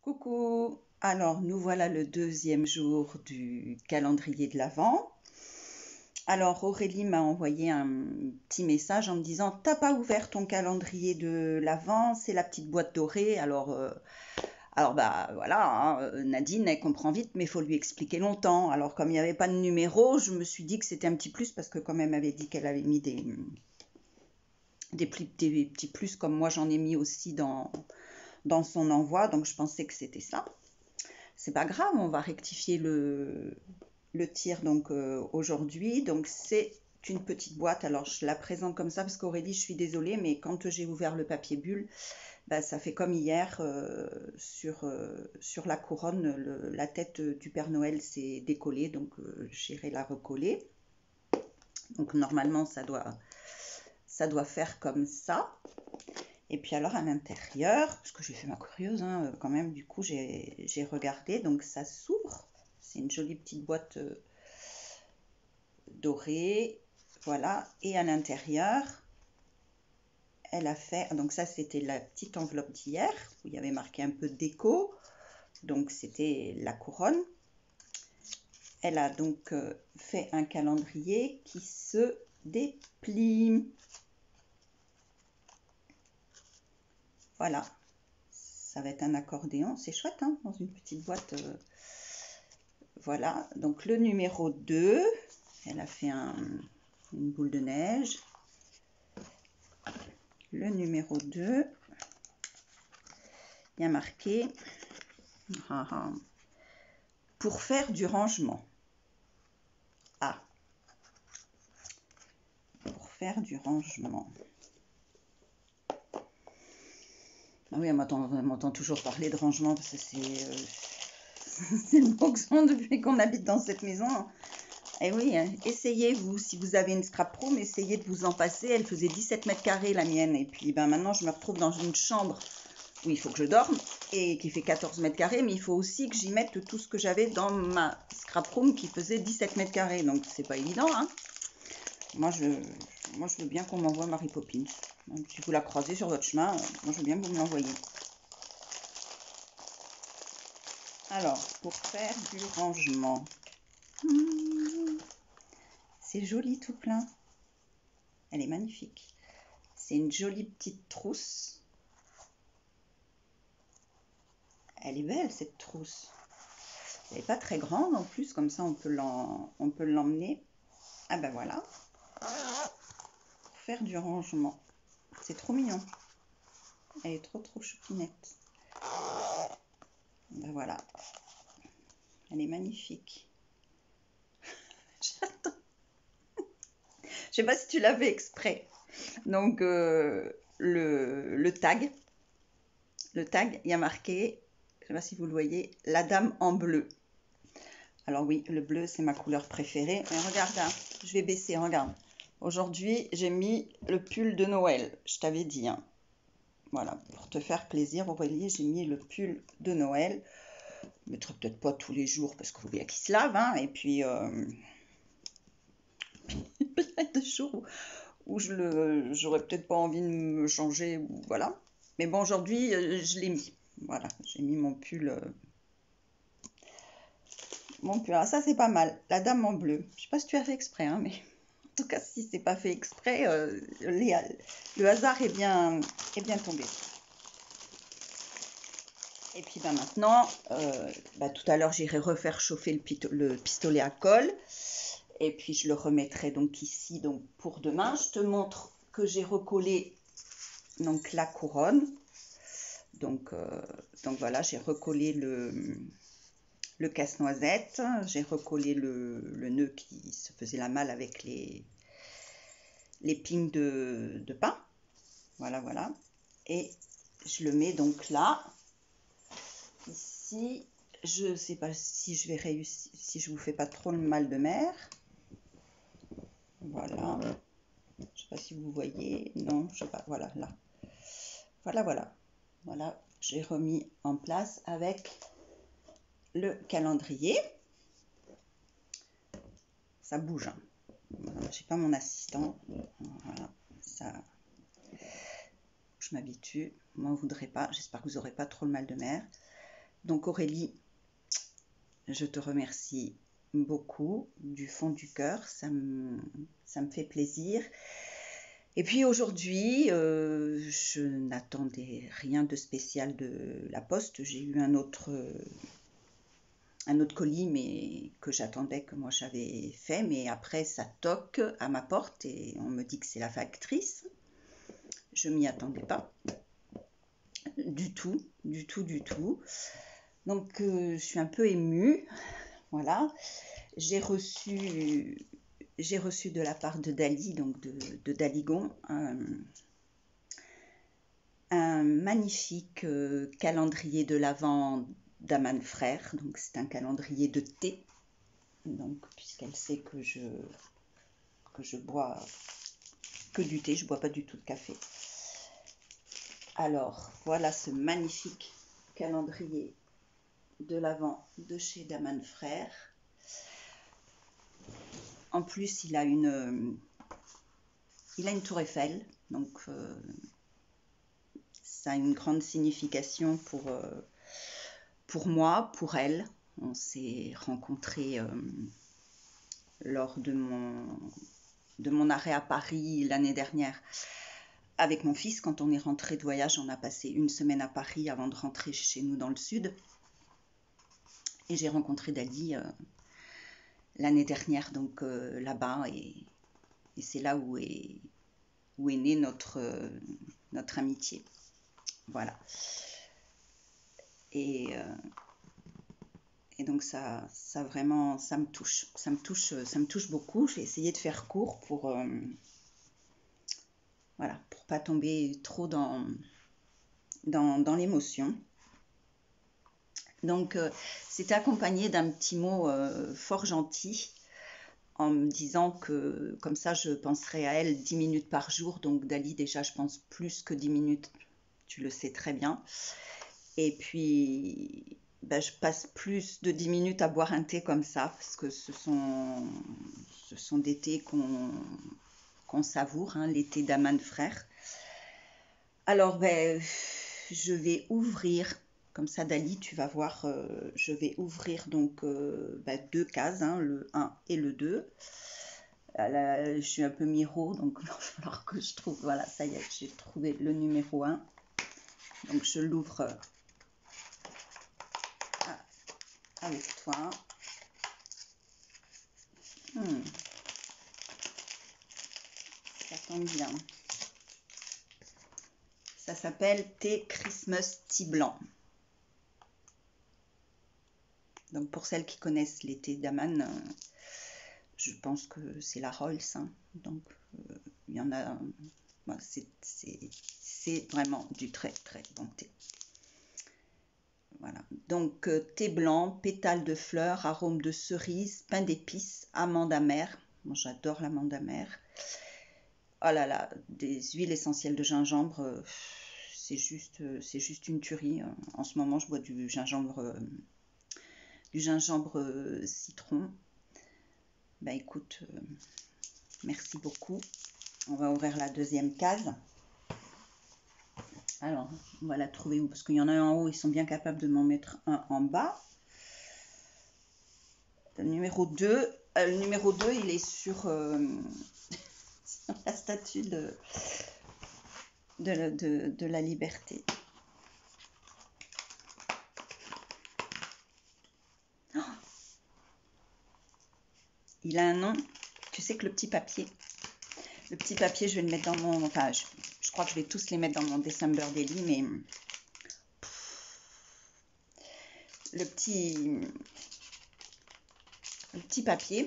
Coucou! Alors, nous voilà le deuxième jour du calendrier de l'Avent. Alors, Aurélie m'a envoyé un petit message en me disant: T'as pas ouvert ton calendrier de l'Avent, c'est la petite boîte dorée. Alors bah voilà, hein, Nadine, elle comprend vite, mais il faut lui expliquer longtemps. Alors, comme il n'y avait pas de numéro, je me suis dit que c'était un petit plus parce que, comme elle m'avait dit qu'elle avait mis des petits plus, comme moi j'en ai mis aussi dans son envoi, donc je pensais que c'était ça. C'est pas grave, on va rectifier le tir donc aujourd'hui. Donc c'est une petite boîte. Alors je la présente comme ça parce qu'Aurélie, je suis désolée, mais quand j'ai ouvert le papier bulle, bah, ça fait comme hier sur la couronne, la tête du Père Noël s'est décollée, donc j'irai la recoller. Donc normalement ça doit faire comme ça. Et puis alors à l'intérieur, parce que j'ai fait ma curieuse quand même, du coup j'ai regardé, donc ça s'ouvre. C'est une jolie petite boîte dorée, voilà. Et à l'intérieur, elle a fait, donc ça c'était la petite enveloppe d'hier, où il y avait marqué un peu de déco, donc c'était la couronne. Elle a donc fait un calendrier qui se déplie. Voilà. Ça va être un accordéon, c'est chouette, hein, dans une petite boîte. Voilà, donc le numéro 2, elle a fait une boule de neige. Le numéro 2, il y a marqué pour faire du rangement. Ah, pour faire du rangement. Ah oui, elle m'entend toujours parler de rangement parce que c'est le boxon depuis qu'on habite dans cette maison. Et oui, hein, essayez vous, si vous avez une scrap room, essayez de vous en passer. Elle faisait 17 mètres carrés la mienne. Et puis ben, maintenant, je me retrouve dans une chambre où il faut que je dorme et qui fait 14 mètres carrés. Mais il faut aussi que j'y mette tout ce que j'avais dans ma scrap room qui faisait 17 mètres carrés. Donc, c'est pas évident. Hein. Moi, je veux bien qu'on m'envoie Mary Poppins. Donc, si vous la croisez sur votre chemin, moi, je veux bien que vous me l'envoyiez. Alors, pour faire du rangement. C'est joli tout plein. Elle est magnifique. C'est une jolie petite trousse. Elle est belle cette trousse. Elle n'est pas très grande en plus, comme ça on peut l'emmener. Ah ben voilà. Pour faire du rangement. C'est trop mignon. Elle est trop choupinette. Ben voilà. Elle est magnifique. J'attends. Je sais pas si tu l'avais exprès. Donc le tag, il y a marqué, je sais pas si vous le voyez, la dame en bleu. Alors oui, le bleu c'est ma couleur préférée. Mais regarde, hein, je vais baisser, regarde. Aujourd'hui j'ai mis le pull de Noël, je t'avais dit. Hein. Voilà, pour te faire plaisir Aurélie, j'ai mis le pull de Noël. Je ne mettrai peut-être pas tous les jours parce qu'il faut bien qu'il se lave. Hein, et puis peut-être des jours où j'aurais peut-être pas envie de me changer. Voilà. Mais bon, aujourd'hui je l'ai mis. Voilà, j'ai mis mon pull. Ah, ça c'est pas mal. La dame en bleu. Je sais pas si tu as fait exprès, hein, mais en tout cas, si c'est pas fait exprès, le hasard est bien tombé. Et puis ben maintenant, tout à l'heure, j'irai refaire chauffer le pistolet à colle. Et puis je le remettrai donc ici donc pour demain. Je te montre que j'ai recollé donc la couronne. Donc voilà, j'ai recollé le casse-noisette, j'ai recollé le nœud qui se faisait la malle avec les pignes de pain. Voilà. Et je le mets donc là. Ici, je ne sais pas si je vais réussir, si je vous fais pas trop le mal de mer. Voilà. Je ne sais pas si vous voyez. Non, je sais pas. Voilà, là. Voilà, j'ai remis en place avec le calendrier. Ça bouge. Hein. Voilà, j'ai pas mon assistant. Voilà, ça. Je m'habitue. Moi, on voudrait pas. J'espère que vous n'aurez pas trop le mal de mer. Donc Aurélie, je te remercie beaucoup du fond du cœur, ça me fait plaisir. Et puis aujourd'hui, je n'attendais rien de spécial de la poste. J'ai eu un autre colis, mais que j'attendais, que moi j'avais fait. Mais après, ça toque à ma porte et on me dit que c'est la factrice. Je m'y attendais pas du tout, du tout, du tout. Donc, je suis un peu émue. Voilà. J'ai reçu de la part de Dali, donc de Daligon, un magnifique calendrier de l'Avent d'Aman Frères. Donc c'est un calendrier de thé. Donc puisqu'elle sait que je bois que du thé, je bois pas du tout de café. Alors voilà ce magnifique calendrier de l'Avent de chez Daman Frères. En plus, il a une tour Eiffel, donc ça a une grande signification pour moi, pour elle. On s'est rencontrés lors de mon arrêt à Paris l'année dernière avec mon fils. Quand on est rentré de voyage, on a passé une semaine à Paris avant de rentrer chez nous dans le sud. Et j'ai rencontré Dali l'année dernière, donc là-bas, et c'est là où est née notre amitié. Voilà. Et donc ça vraiment, ça me touche beaucoup. J'ai essayé de faire court pour voilà, pour pas tomber trop dans l'émotion. Donc c'était accompagné d'un petit mot fort gentil, en me disant que comme ça je penserai à elle 10 minutes par jour. Donc Dali, déjà je pense plus que 10 minutes, tu le sais très bien. Et puis je passe plus de 10 minutes à boire un thé comme ça, parce que ce sont des thés qu'on savoure, hein, les thés d'Aman Frères. Alors je vais ouvrir, comme ça Dali, tu vas voir, je vais ouvrir donc deux cases, hein, le 1 et le 2. Là, je suis un peu miro, donc il va falloir que je trouve, voilà, ça y est, j'ai trouvé le numéro 1. Donc je l'ouvre avec toi. Ça tombe bien. Ça s'appelle thé Christmas Tea Blanc. Donc pour celles qui connaissent les thés d'Aman, je pense que c'est la Rolls, hein. Donc il y en a, c'est vraiment du très très bon thé. Voilà. Donc thé blanc, pétales de fleurs, arôme de cerise, pain d'épices, amande amère. Moi j'adore l'amande amère. Oh là là, des huiles essentielles de gingembre, c'est juste une tuerie. En ce moment, je bois du gingembre citron. Écoute, merci beaucoup. On va ouvrir la deuxième case. Alors, on va la trouver où? Parce qu'il y en a un en haut, ils sont bien capables de m'en mettre un en bas. Le numéro 2, il est sur la statue de la liberté. Oh, il a un nom. Tu sais que le petit papier, je vais le mettre dans mon... Enfin, je crois que je vais tous les mettre dans mon December Daily, mais... Le petit papier,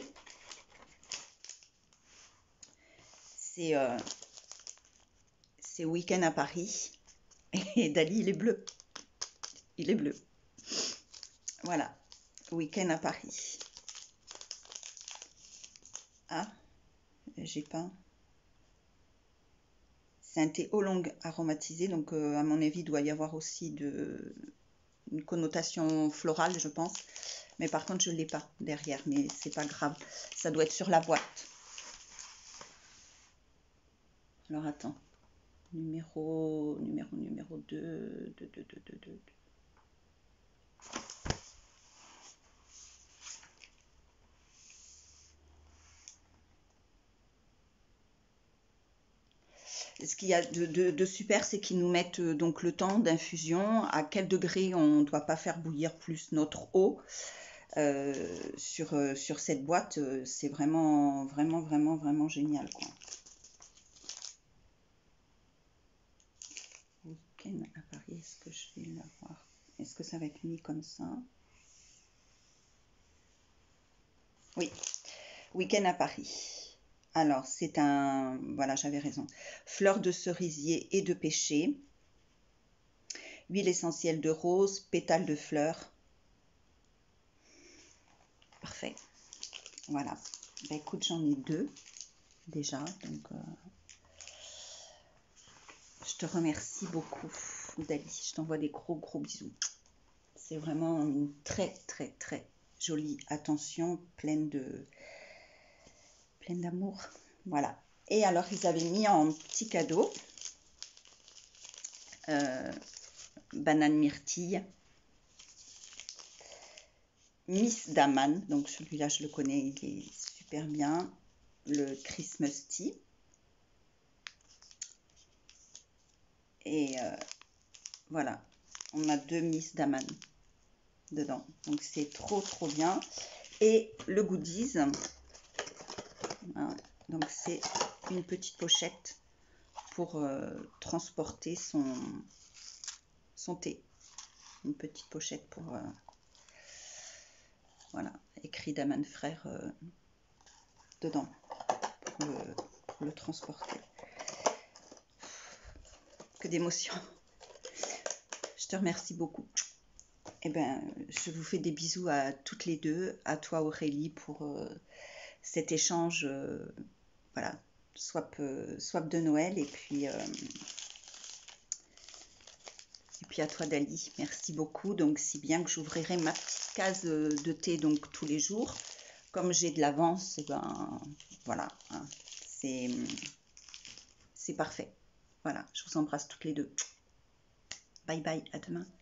c'est Week-end à Paris. Et Dali, il est bleu. Il est bleu. Voilà. Week-end à Paris. Ah, j'ai pas... C'est un thé oolong aromatisé, donc à mon avis, il doit y avoir aussi une connotation florale, je pense. Mais par contre, je ne l'ai pas derrière, mais c'est pas grave. Ça doit être sur la boîte. Alors attends. Numéro 2. Ce qu'il y a de super, c'est qu'ils nous mettent donc le temps d'infusion, à quel degré on ne doit pas faire bouillir plus notre eau. Sur cette boîte, c'est vraiment génial, quoi. Week-end à Paris, est-ce que je vais l'avoir? Est-ce que ça va être mis comme ça? Oui, Week-end à Paris. Alors, c'est un... Voilà, j'avais raison. Fleurs de cerisier et de pêcher. Huile essentielle de rose, pétales de fleurs. Parfait. Voilà. Bah, écoute, j'en ai 2 déjà. Donc, je te remercie beaucoup, Dali. Je t'envoie des gros bisous. C'est vraiment une très jolie attention, pleine d'amour. Voilà. Et alors, ils avaient mis en petit cadeau banane myrtille, Miss Daman. Donc celui-là, je le connais, il est super bien. Le Christmas Tea. Et voilà, on a 2 Miss Daman dedans. Donc c'est trop bien. Et le goodies, voilà. Donc c'est une petite pochette pour transporter son thé. Une petite pochette pour voilà, écrit Daman Frère dedans pour le transporter. Que d'émotions. Je te remercie beaucoup. Eh ben, je vous fais des bisous à toutes les deux, à toi Aurélie pour cet échange, voilà, swap de Noël, et puis à toi Dali, merci beaucoup. Donc si bien que j'ouvrirai ma petite case de thé donc tous les jours, comme j'ai de l'avance, ben voilà, hein, c'est parfait. Voilà, je vous embrasse toutes les deux. Bye bye, à demain.